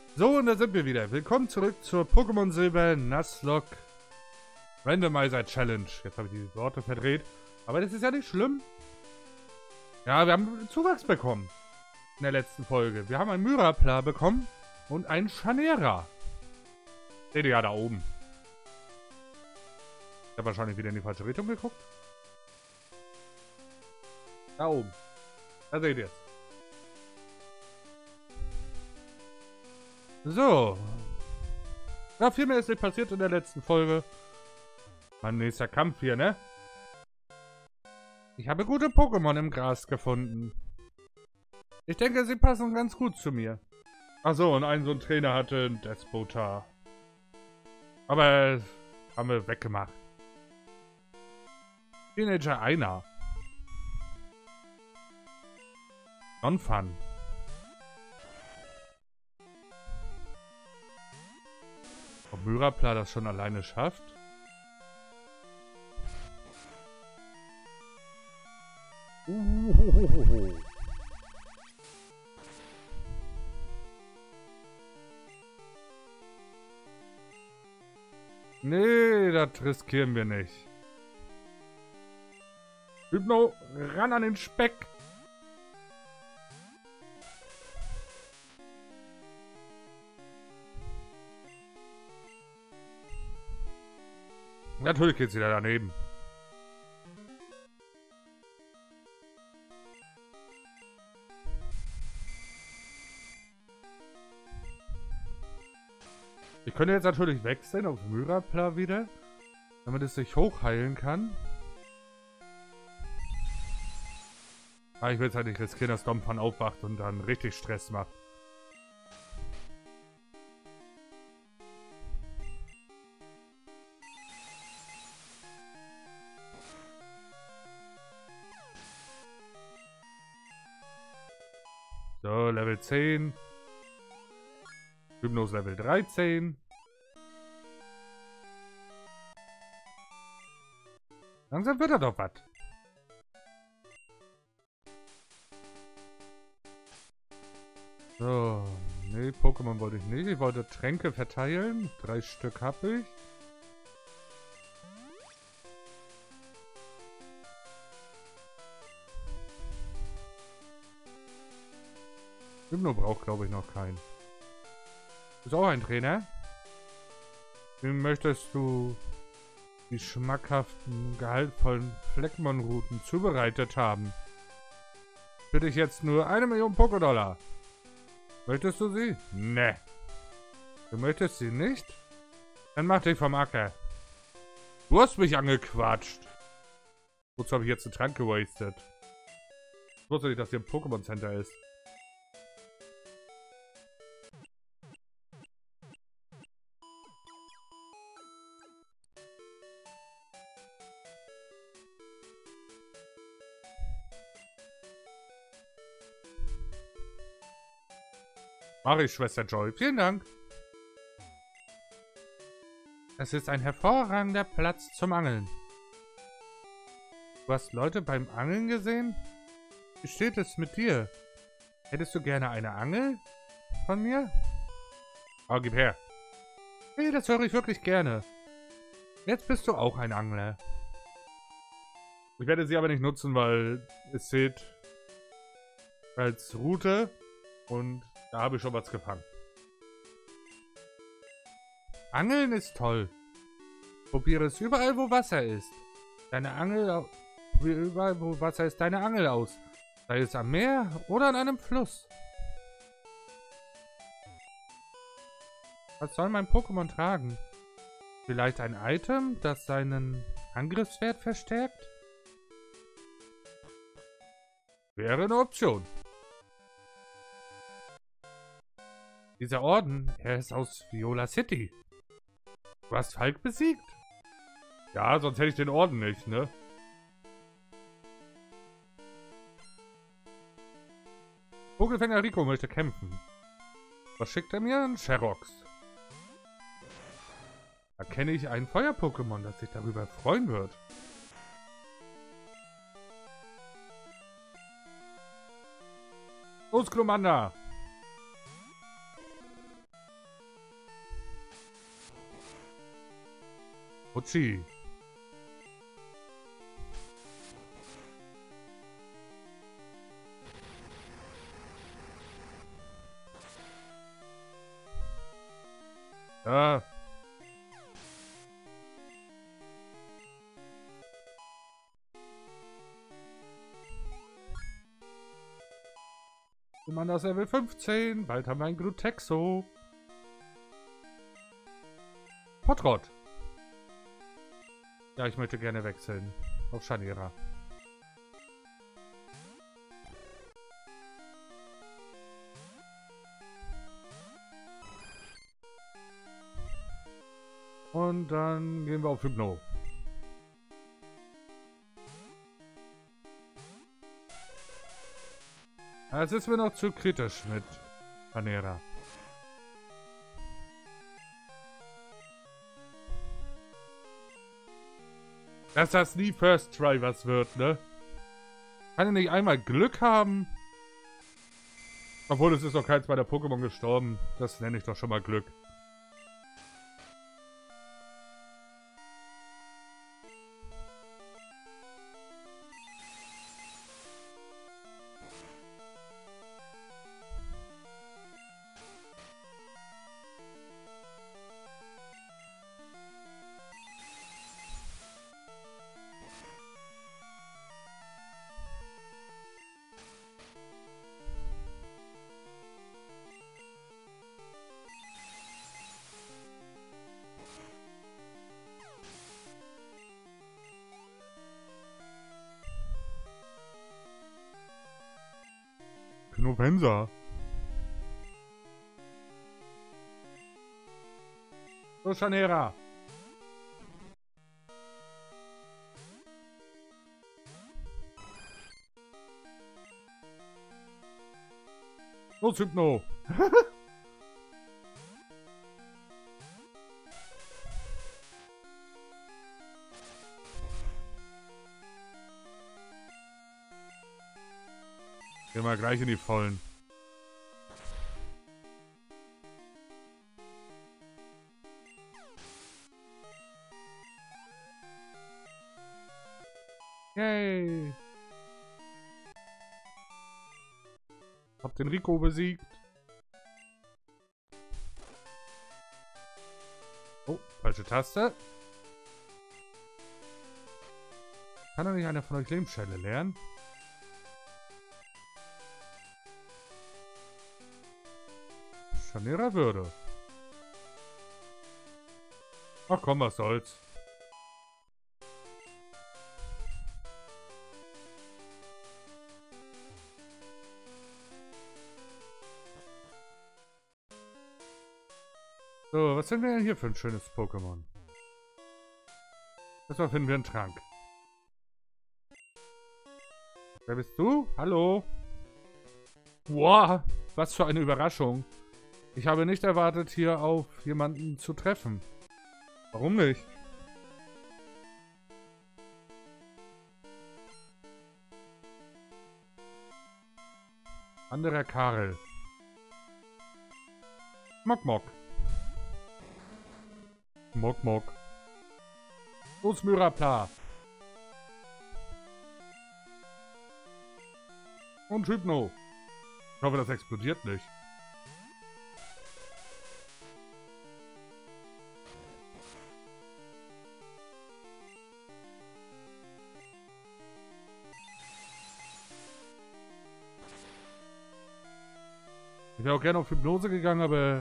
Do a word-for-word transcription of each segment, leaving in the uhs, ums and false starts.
So, und da sind wir wieder. Willkommen zurück zur Pokémon Silber Nuzlocke Randomizer Challenge. Jetzt habe ich die Worte verdreht. Aber das ist ja nicht schlimm. Ja, wir haben Zuwachs bekommen. In der letzten Folge. Wir haben einen Myrapla bekommen und einen Chanera. Seht ihr ja da oben. Ich habe wahrscheinlich wieder in die falsche Richtung geguckt. Da oben. Da seht ihr es. So. Ja, viel mehr ist nicht passiert in der letzten Folge. Mein nächster Kampf hier, ne? Ich habe gute Pokémon im Gras gefunden. Ich denke, sie passen ganz gut zu mir. Achso, und ein so ein Trainer hatte einen Despotar. Aber haben wir weggemacht. Teenager einer. Non-Fun. Ob Myrapla das schon alleine schafft? Uhuhuhuhu. Nee, das riskieren wir nicht. Hypno, ran an den Speck. Natürlich geht's wieder daneben. Ich könnte jetzt natürlich wechseln auf Myrapla wieder, damit es sich hochheilen kann. Aber ich will es halt nicht riskieren, dass Dompan aufwacht und dann richtig Stress macht. So, Level zehn. Hypnos Level dreizehn. Langsam wird er doch was. So, nee, Pokémon wollte ich nicht. Ich wollte Tränke verteilen. Drei Stück habe ich. Hypno braucht, glaube ich, noch keinen. Ist auch ein Trainer. Wie möchtest du die schmackhaften, gehaltvollen Fleckmon-Routen zubereitet haben? Bitte ich jetzt nur eine Million Pokédollar. Möchtest du sie? Ne. Du möchtest sie nicht? Dann mach dich vom Acker. Du hast mich angequatscht. Wozu habe ich jetzt einen Trank gewastet? Ich wusste nicht, dass hier ein Pokémon Center ist. Mach ich, Schwester Joy. Vielen Dank. Es ist ein hervorragender Platz zum Angeln. Du hast Leute beim Angeln gesehen? Wie steht es mit dir? Hättest du gerne eine Angel von mir? Oh, gib her. Hey, das höre ich wirklich gerne. Jetzt bist du auch ein Angler. Ich werde sie aber nicht nutzen, weil es zählt als Route und da habe ich schon was gefangen. Angeln ist toll. Probiere es überall, wo Wasser ist. Deine Angel, überall, wo Wasser ist, deine Angel aus. Sei es am Meer oder an einem Fluss. Was soll mein Pokémon tragen? Vielleicht ein Item, das seinen Angriffswert verstärkt? Wäre eine Option. Dieser Orden, er ist aus Viola City. Du hast Falk besiegt? Ja, sonst hätte ich den Orden nicht, ne? Vogelfänger Rico möchte kämpfen. Was schickt er mir? Ein Sherox. Erkenne ich ein Feuer-Pokémon, das sich darüber freuen wird. Los, Glumanda! Uchi. Ja. Man das Level fünfzehn. Bald haben wir ein Glutexo. Potrot. Ja, ich möchte gerne wechseln. Auf Scharniera. Und dann gehen wir auf Hypno. Jetzt ist mir noch zu kritisch mit Scharniera. Dass das nie First Try was wird, ne? Kann ich nicht einmal Glück haben? Obwohl, es ist doch keins bei der Pokémon gestorben. Das nenne ich doch schon mal Glück. Knopensa. So, Scharniera. Los, Hypno. Gehen wir gleich in die Vollen. Yay! Hab den Rico besiegt. Oh, falsche Taste. Kann doch nicht einer von euch Lebensschelle lernen? Scharniera würde. Ach komm, was soll's. So, was sind wir denn hier für ein schönes Pokémon? Erstmal finden wir einen Trank. Wer bist du? Hallo? Wow, was für eine Überraschung. Ich habe nicht erwartet, hier auf jemanden zu treffen. Warum nicht? Anderer Karel. Mok Mok. Mok Mok. Los, Myrapla. Und Hypno. Ich hoffe, das explodiert nicht. Ich wäre auch gerne auf Hypnose gegangen, aber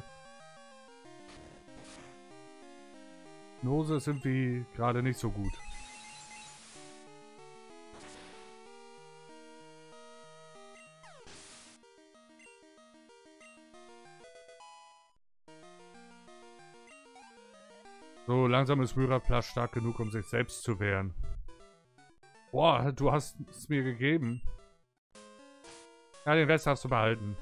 Hypnose ist irgendwie gerade nicht so gut. So, langsam ist Myrapla stark genug, um sich selbst zu wehren. Boah, du hast es mir gegeben. Ja, den Rest darfst du behalten.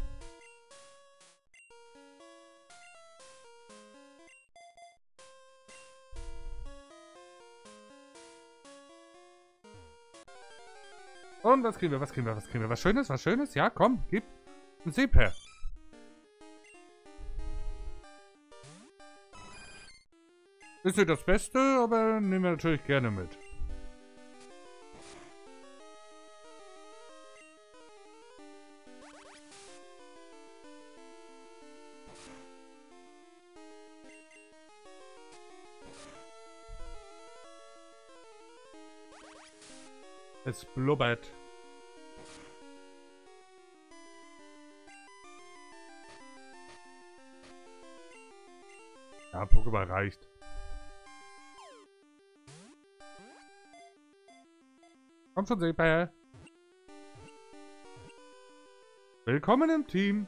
Und was kriegen wir, was kriegen wir, was kriegen wir? Was Schönes, was Schönes? Ja, komm, gib ein Seeper. Ist nicht das Beste, aber nehmen wir natürlich gerne mit. Es blubbert. Ja, Pokéball reicht. Komm schon, Seeper. Willkommen im Team.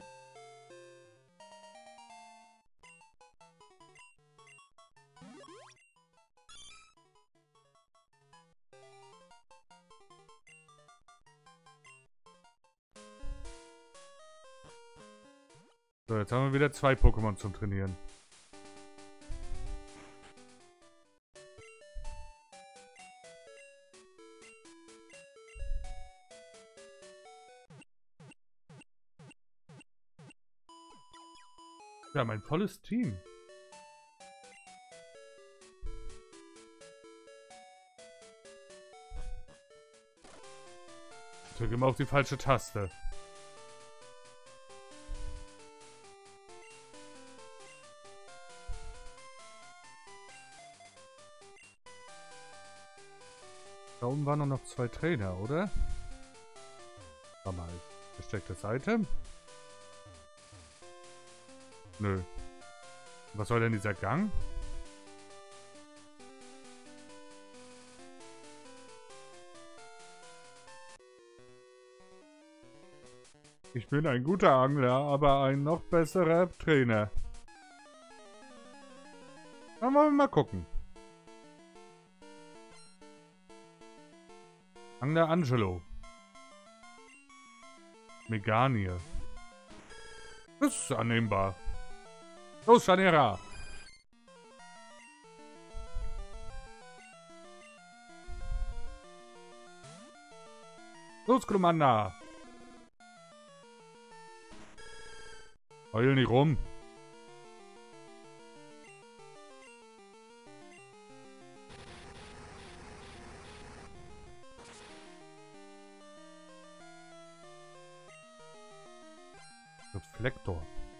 So, jetzt haben wir wieder zwei Pokémon zum Trainieren. Wir haben ein volles Team. Ich drücke immer auf die falsche Taste. Da oben waren noch zwei Trainer, oder? Warte mal, verstecktes Item? Nö. Was soll denn dieser Gang? Ich bin ein guter Angler, aber ein noch besserer Trainer. Dann wollen wir mal gucken. Angler Angelo. Meganie. Das ist annehmbar. Los, Scharnierer! Los, Glumanda! Heul nicht rum. Reflektor.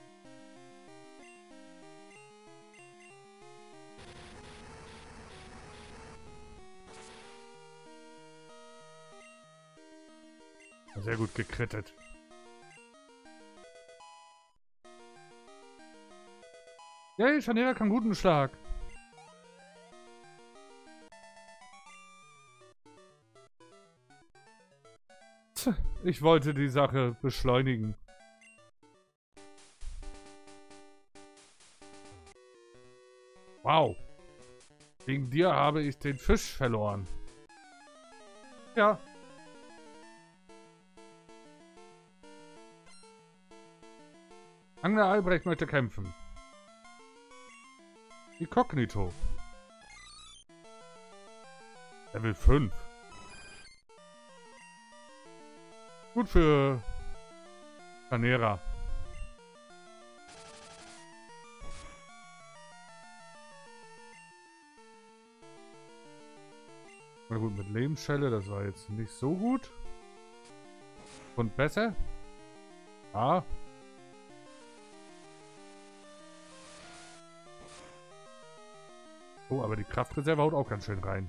Sehr gut gekrittet. Yay, Scharnierer kann guten Schlag. Tch, ich wollte die Sache beschleunigen. Wow. Wegen dir habe ich den Fisch verloren. Ja. Angler Albrecht möchte kämpfen. Inkognito. Level fünf. Gut für Scharnierer. Na gut, mit Lebensschelle, das war jetzt nicht so gut. Und besser? Ah. Oh, aber die Kraftreserve haut auch ganz schön rein.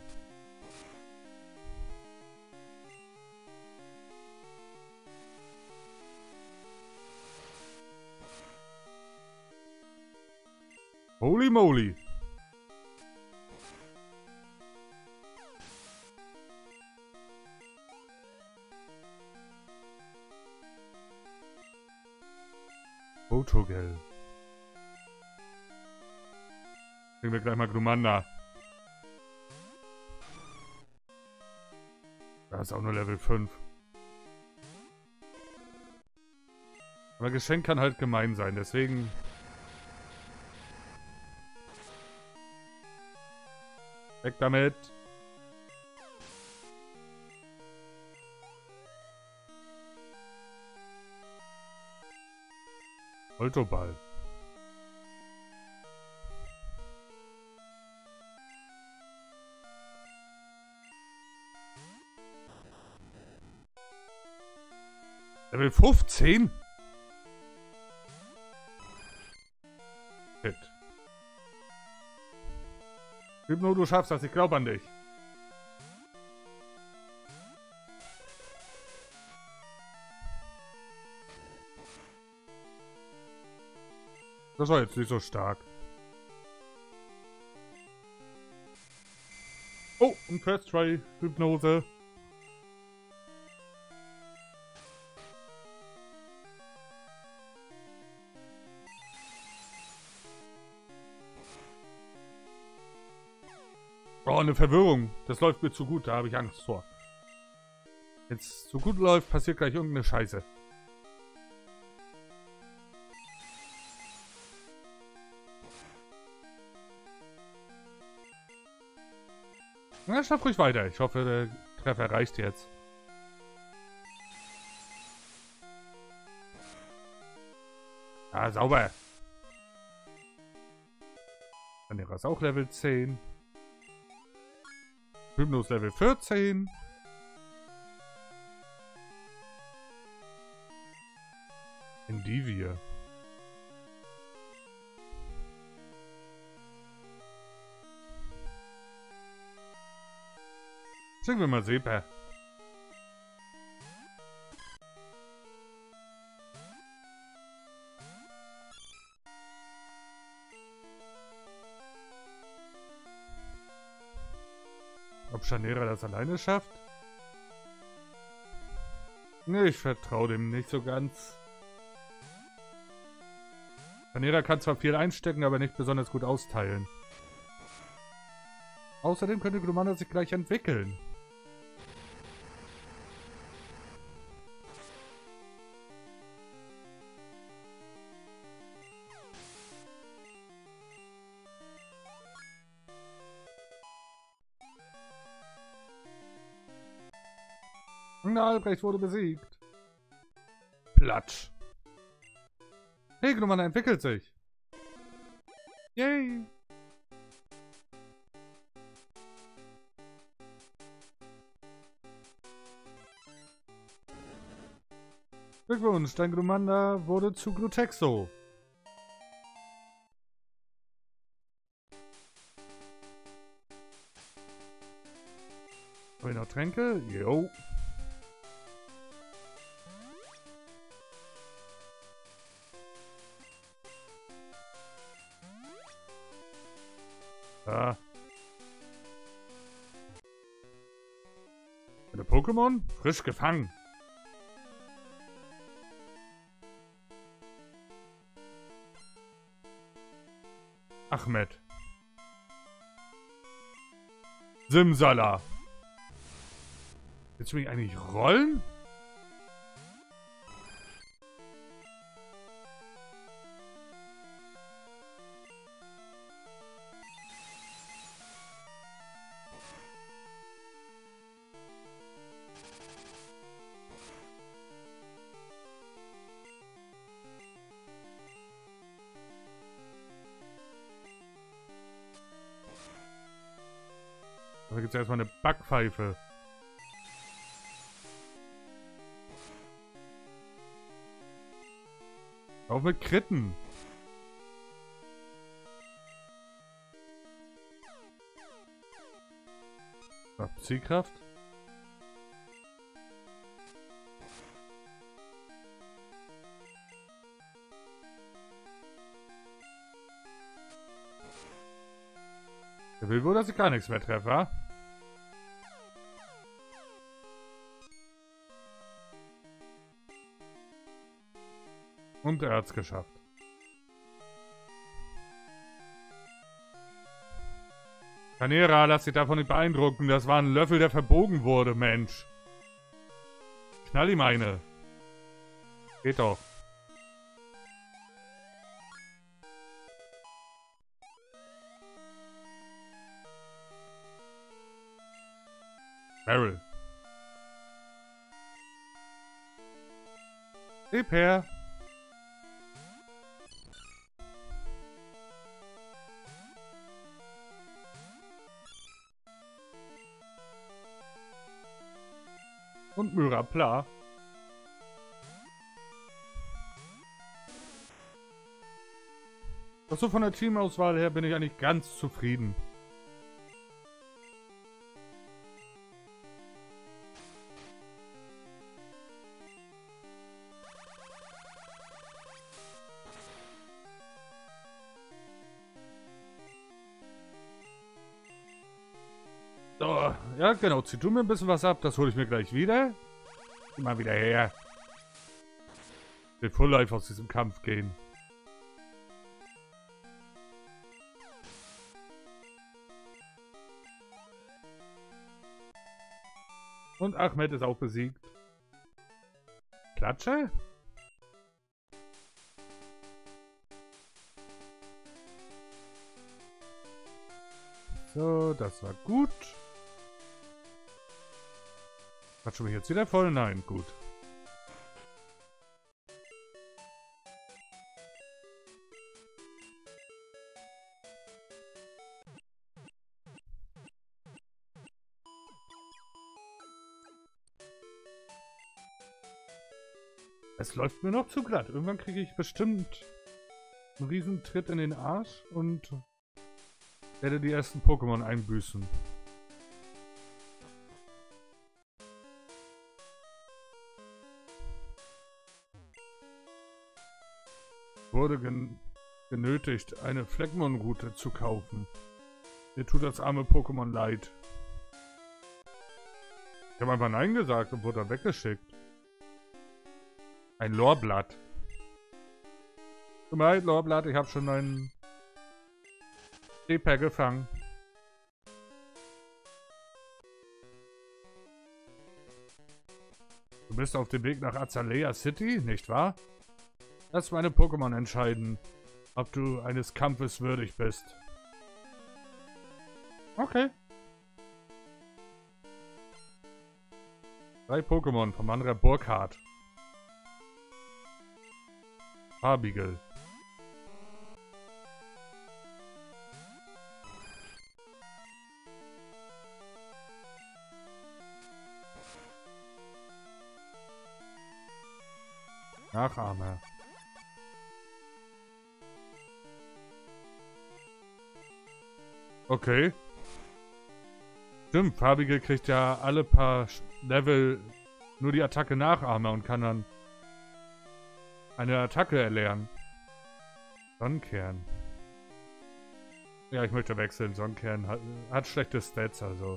Holy moly! Photogel. Kriegen wir gleich mal Glumanda. Da ist auch nur Level fünf. Aber Geschenk kann halt gemein sein, deswegen... Weg damit! Voltoball. Level fünfzehn? Shit. Hypno, du schaffst das. Ich glaube an dich. Das war jetzt nicht so stark. Oh, ein First Try Hypnose. Oh, eine Verwirrung. Das läuft mir zu gut, da habe ich Angst vor. Wenn es so gut läuft, passiert gleich irgendeine Scheiße. Na, schaff ruhig weiter. Ich hoffe, der Treffer reicht jetzt. Ja, sauber. Panera ist auch Level zehn. Hypnos Level vierzehn. Endivir. Schicken wir mal Sepa. Ob Chanera das alleine schafft? Nee, ich vertraue dem nicht so ganz. Chanera kann zwar viel einstecken, aber nicht besonders gut austeilen. Außerdem könnte Glumanda sich gleich entwickeln. Na, Albrecht wurde besiegt. Platsch. Hey, Glumanda entwickelt sich. Yay. Glückwunsch, dein Glumanda wurde zu Glutexo. Haben wir noch Tränke? Jo. Ah. Eine Pokémon? Frisch gefangen. Ahmed. Simsala. Willst du mich eigentlich rollen? Da gibt es erstmal eine Backpfeife. Auf mit Kritten. Ziehkraft. Der will wohl, dass ich gar nichts mehr treffe, wa? Und er hat's geschafft. Chanera, lass dich davon nicht beeindrucken. Das war ein Löffel, der verbogen wurde, Mensch. Knall ihm eine. Geht doch. Meryl. Gib her. Und Myrapla. Doch so von der Teamauswahl her bin ich eigentlich ganz zufrieden. So, ja genau, zieh du mir ein bisschen was ab, das hole ich mir gleich wieder. Mal wieder her. Ich will Full Life aus diesem Kampf gehen. Und Ahmed ist auch besiegt. Klatsche? So, das war gut. Quatschen wir jetzt wieder voll? Nein, gut. Es läuft mir noch zu glatt. Irgendwann kriege ich bestimmt einen riesen Tritt in den Arsch und werde die ersten Pokémon einbüßen. Wurde gen genötigt, eine Fleckmon-Route zu kaufen. Mir tut das arme Pokémon leid. Ich habe einfach Nein gesagt und wurde weggeschickt. Ein Lorblatt. Tut mir leid, Lorblatt, ich habe schon einen Reaper gefangen. Du bist auf dem Weg nach Azalea City, nicht wahr? Lass meine Pokémon entscheiden, ob du eines Kampfes würdig bist. Okay. Drei Pokémon vom Wanderer Burkhardt. Farbigel. Nachahmer. Okay. Stimmt, Farbigel kriegt ja alle paar Level nur die Attacke Nachahmer und kann dann eine Attacke erlernen. Sonnenkern. Ja, ich möchte wechseln. Sonnenkern hat, hat schlechte Stats, also.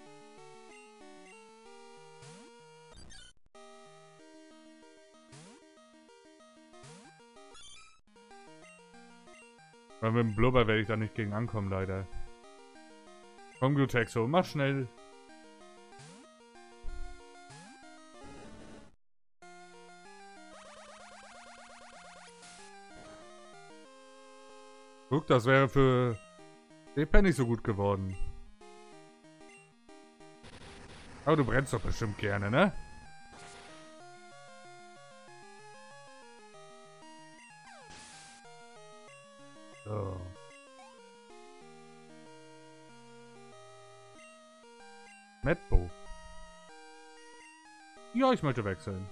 Weil mit dem Blubber werde ich da nicht gegen ankommen, leider. Komm, Glutexo, mach schnell. Guck, das wäre für Reaper nicht so gut geworden. Aber du brennst doch bestimmt gerne, ne? So. Medbo. Ja, ich möchte wechseln.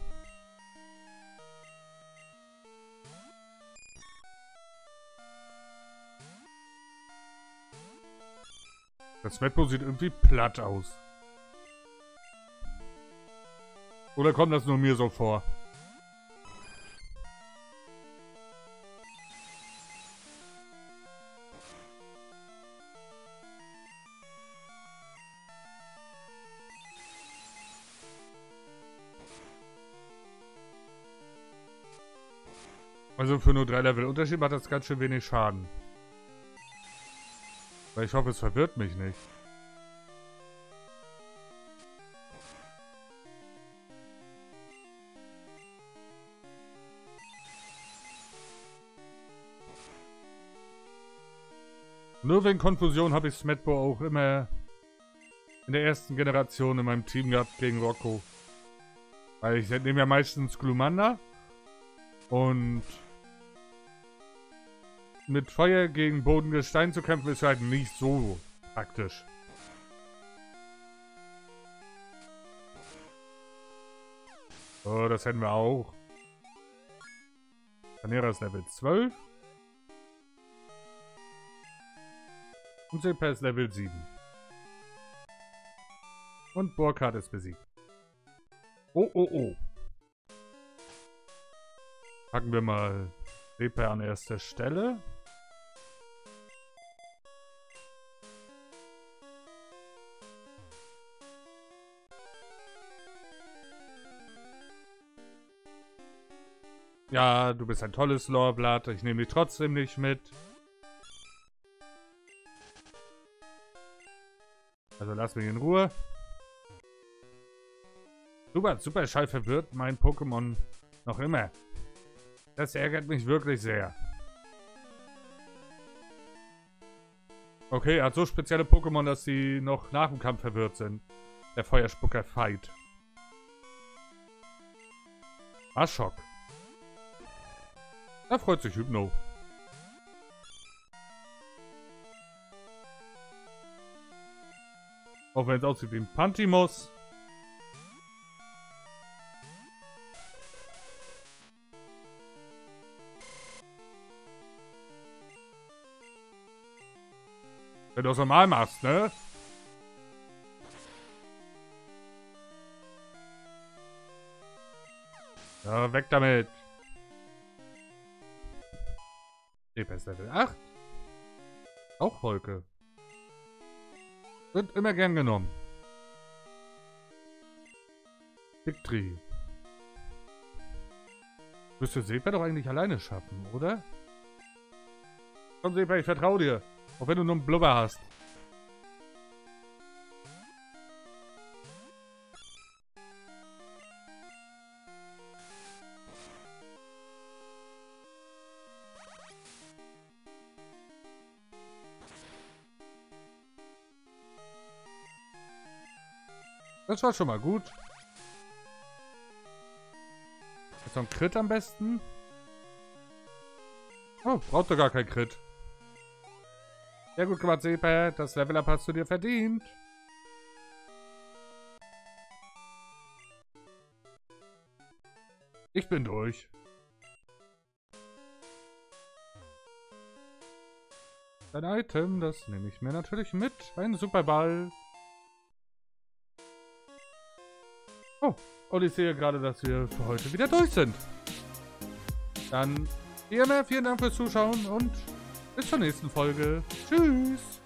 Das Medbo sieht irgendwie platt aus. Oder kommt das nur mir so vor? Also für nur drei Level Unterschied macht das ganz schön wenig Schaden. Weil ich hoffe, es verwirrt mich nicht. Nur wegen Konfusion habe ich Smetbo auch immer in der ersten Generation in meinem Team gehabt gegen Rocco. Weil ich nehme ja meistens Glumanda. Und mit Feuer gegen Bodengestein zu kämpfen ist halt nicht so praktisch. So, das hätten wir auch. Panera ist Level zwölf. Und Sepa ist Level sieben. Und Burkhard ist besiegt. Oh, oh, oh. Packen wir mal Sepa an erster Stelle. Ja, du bist ein tolles Loreblatt. Ich nehme dich trotzdem nicht mit. Also lass mich in Ruhe. Super, super Schall verwirrt mein Pokémon noch immer. Das ärgert mich wirklich sehr. Okay, er hat so spezielle Pokémon, dass sie noch nach dem Kampf verwirrt sind. Der Feuerspucker Fight. Aschok. Da freut sich Hypno. Auch wenn es aussieht wie ein Pantimos. Wenn du es normal machst, ne? Ja, weg damit. Sepa ist Level acht. Auch Wolke. Wird immer gern genommen. Victory. Müsste Sepa doch eigentlich alleine schaffen, oder? Komm, Sepa, ich vertraue dir. Auch wenn du nur einen Blubber hast. Das war schon mal gut. Ist noch ein Crit am besten? Oh, braucht doch gar kein Crit. Sehr gut gemacht, Sepa. Das Level-Up hast du dir verdient. Ich bin durch. Ein Item, das nehme ich mir natürlich mit. Ein Superball. Oh, und ich sehe gerade, dass wir für heute wieder durch sind. Dann, wie immer, vielen Dank fürs Zuschauen und bis zur nächsten Folge. Tschüss.